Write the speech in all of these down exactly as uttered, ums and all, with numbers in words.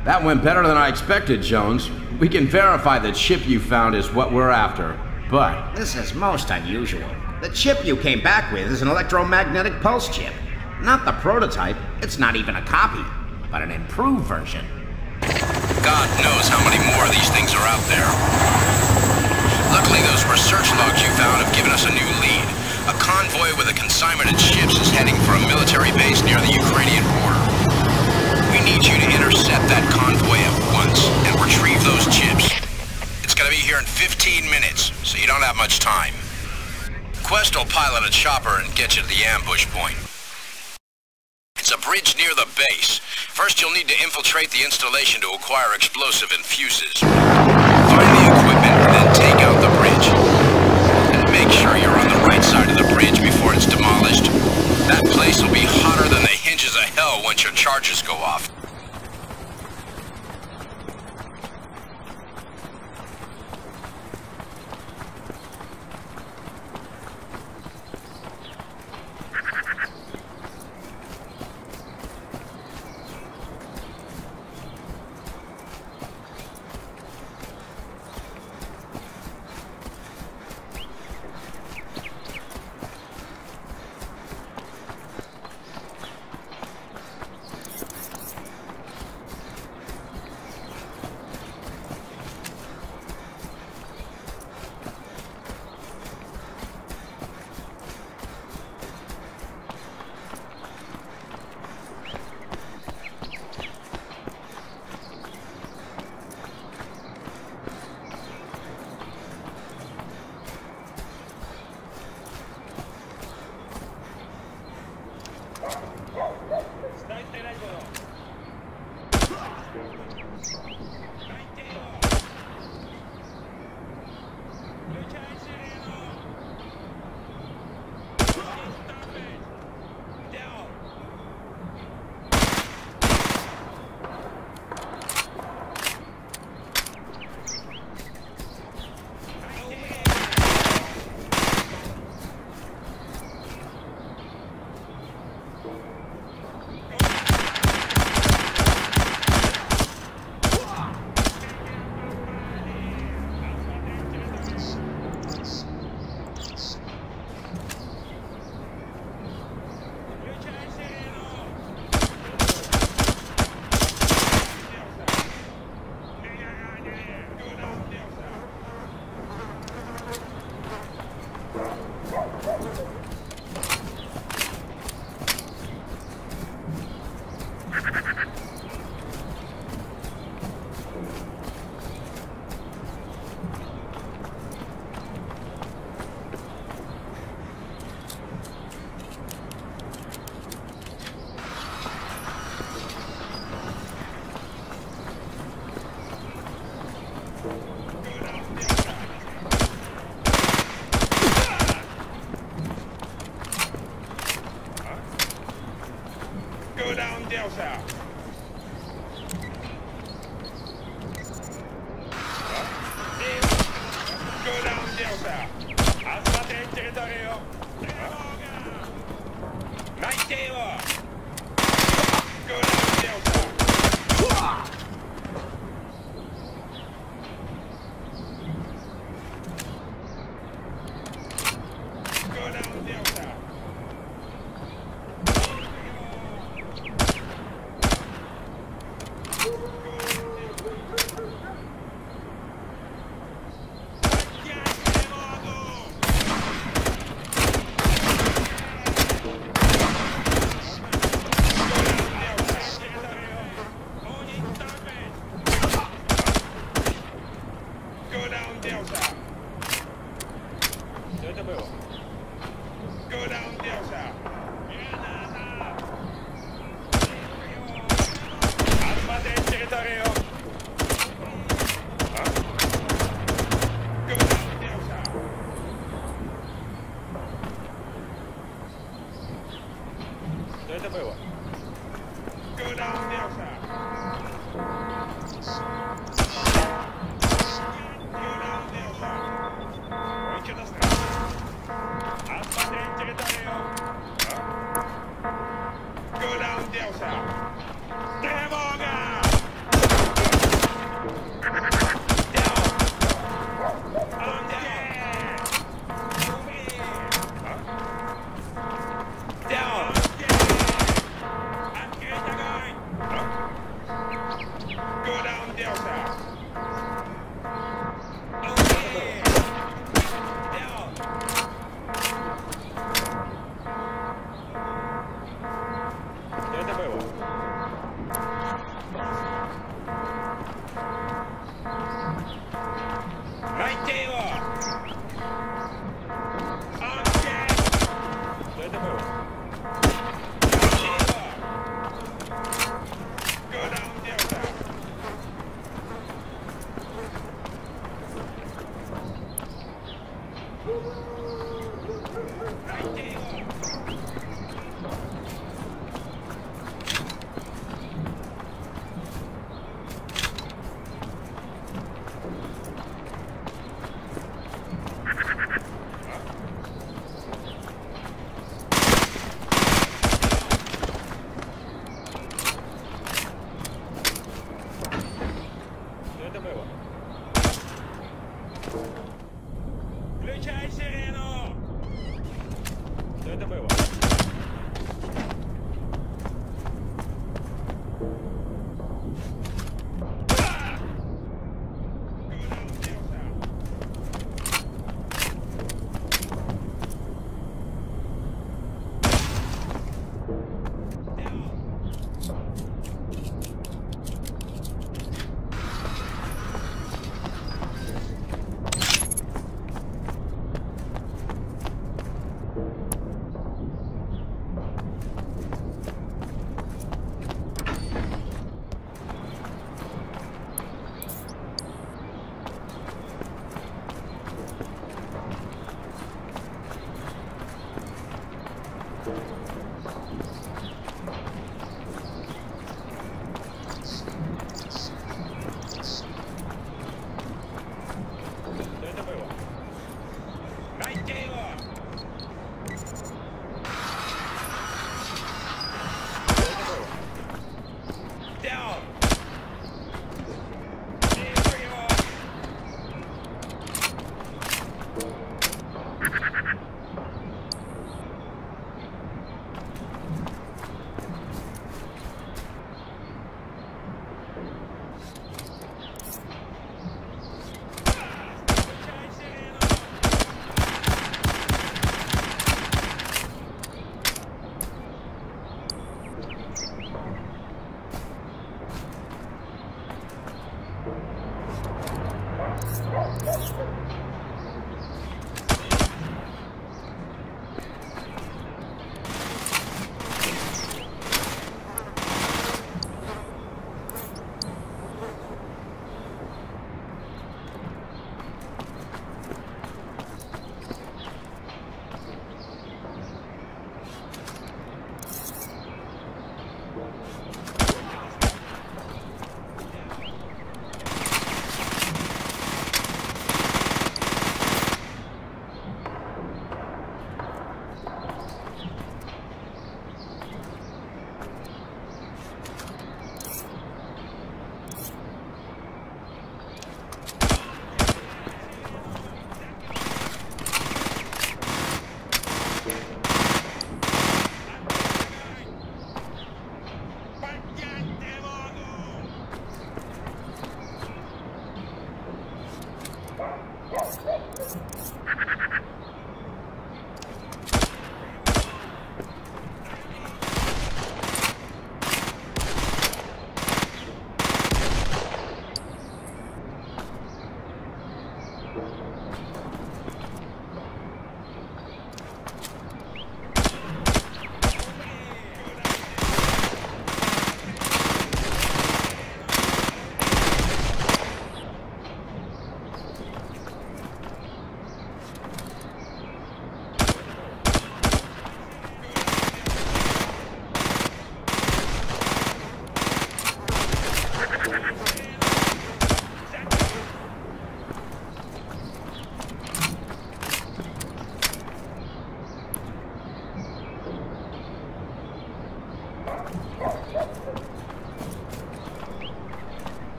That went better than I expected, Jones. We can verify the chip you found is what we're after, but... This is most unusual. The chip you came back with is an electromagnetic pulse chip. Not the prototype, it's not even a copy, but an improved version. God knows how many more of these things are out there. Luckily, those research logs you found have given us a new lead. A convoy with a consignment of chips is heading for a military base near the Ukrainian border. We need you to intercept that convoy at once and retrieve those chips. It's gonna be here in fifteen minutes, so you don't have much time. Quest will pilot a chopper and get you to the ambush point. It's a bridge near the base. First, you'll need to infiltrate the installation to acquire explosive and fuses. Find the equipment and then take out the bridge. And make sure you're on the right side of the bridge before it's demolished. That place will be hotter than the hinges of hell once your charges go off.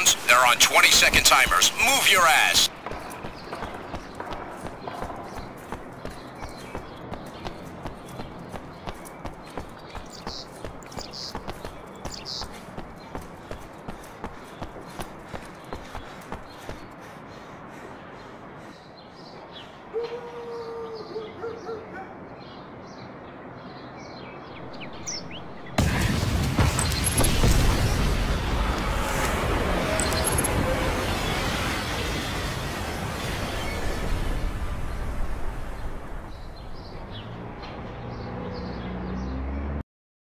Jones. They're on twenty second timers. Move your ass!